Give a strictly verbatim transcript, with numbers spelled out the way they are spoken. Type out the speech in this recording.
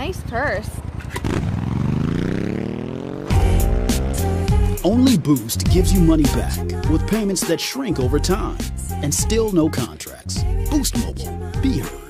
Nice purse. Only Boost gives you money back with payments that shrink over time and still no contracts. Boost Mobile. Be here.